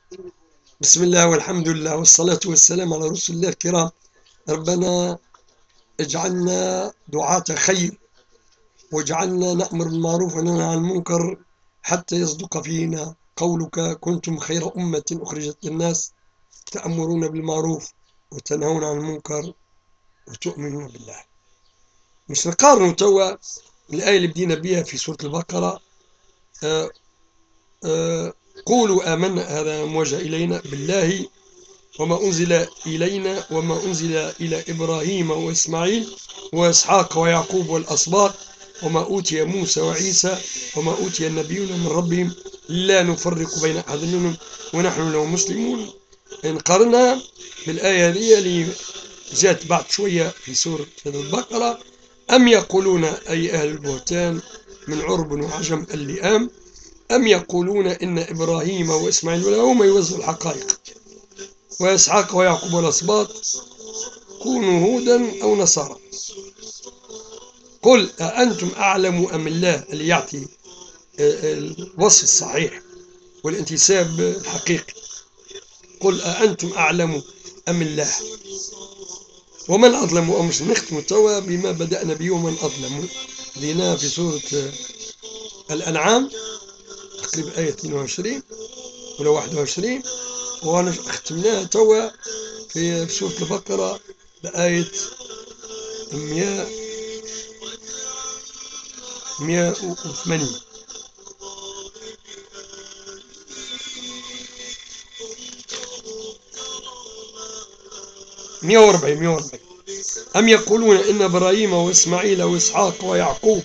بسم الله والحمد لله والصلاة والسلام على رسول الله الكرام. ربنا اجعلنا دعاة خير، واجعلنا نأمر بالمعروف وننهى عن المنكر، حتى يصدق فينا قولك: كنتم خير أمة أخرجت للناس تأمرون بالمعروف وتنهون عن المنكر وتؤمنون بالله. مش نقارنوا توا الآية اللي بدينا بها في سورة البقرة. آه قولوا آمنا، هذا موجه إلينا بالله وما أنزل إلينا وما أنزل إلى إبراهيم وإسماعيل وإسحاق ويعقوب والأسباط وما أوتي موسى وعيسى وما أوتي النبيون من ربهم لا نفرق بين أحد منهم ونحن له مسلمون. نقارنها بالآية هذه اللي جاءت بعد شوية في سورة البقرة: أم يقولون، أي أهل البهتان من عرب وعجم اللئام، أم يقولون إن إبراهيم وإسماعيل هما يوزعوا الحقائق وإسحاق ويعقوب والأسباط كونوا هودا أو نصارى. قل أأنتم أعلم أم الله، اللي يعطي الوصف الصحيح والانتساب الحقيقي. قل أأنتم أعلم أم الله، ومن أظلم. ومش نختم توا بما بدأنا به: ومن أظلم، لنا في سورة الأنعام تقريبا آية 22 ولا 21، وختمناها توا في سورة البقرة بآية 180. مئة وأربعين. أم يقولون إن إبراهيم وإسماعيل وإسحاق ويعقوب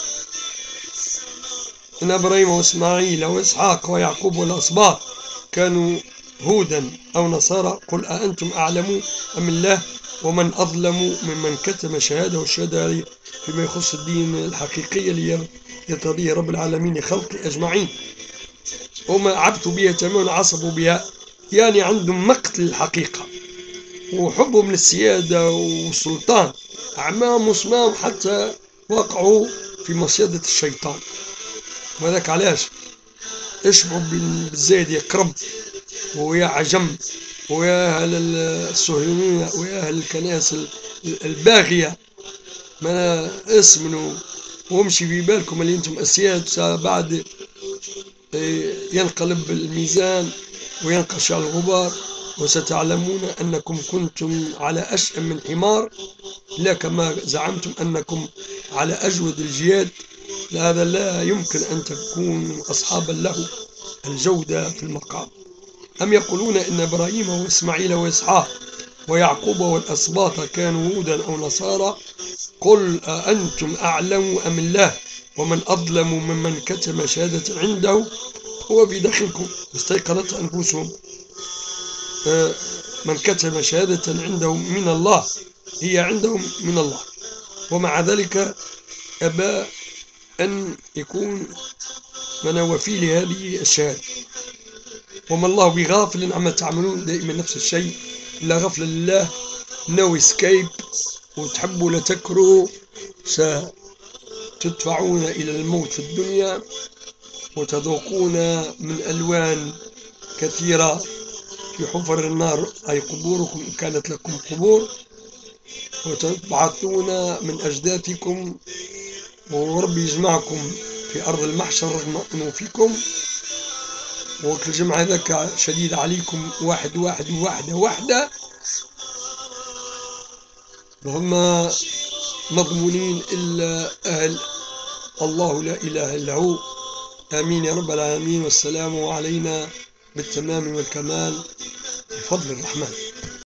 وإسحاق والأسباط كانوا هودا أو نصارى. قل أأنتم أعلم أم الله، ومن أظلم ممن كتم شهادة، والشهادة فيما يخص الدين الحقيقية اللي يرتضيه رب العالمين لخلقه أجمعين، وما عبثوا بها تماما، عصبوا بها، يعني عندهم مقت للحقيقة وحبهم للسيادة والسلطان، أعمام وصمام، حتى وقعوا في مصيدة الشيطان. وذاك علاش اشبعوا بالزايد يا كرم ويا عجم ويا أهل الصهيونية ويا أهل الكنائس الباغية، ما اسمنوا وامشي في بالكم اللي انتم أسياد، بعد ينقلب الميزان وينقشع الغبار، وستعلمون أنكم كنتم على أشأم من حمار، لا كما زعمتم أنكم على أجود الجياد. هذا لا يمكن أن تكون أصحابا له الجودة في المقام. أم يقولون إن إبراهيم وإسماعيل وإسحاق ويعقوب والأسباط كانوا هودا أو نصارى. قل أأنتم أعلم أم الله، ومن أظلم ممن كتم شهادة عنده هو بداخلكم استيقنت أنفسهم. من كتم شهادة عنده من الله، هي عندهم من الله، ومع ذلك أبى أن يكون من وفي لهذه الشهادة. وما الله بغافل عما تعملون، دائما نفس الشيء، لا غفل لله، نو اسكيب. وتحبوا لا تكرهوا ستدفعون إلى الموت في الدنيا، وتذوقون من ألوان كثيرة في حفر النار، أي قبوركم إن كانت لكم قبور، وتبعثون من أجداثكم، وربي يجمعكم في أرض المحشر رغم أنه فيكم، وكل جمع هذاك شديد عليكم، واحد واحد وواحدة واحدة، وهم مضمونين إلا أهل الله لا إله إلا هو. آمين يا رب العالمين، والسلام علينا بالتمام والكمال بفضل الرحمن.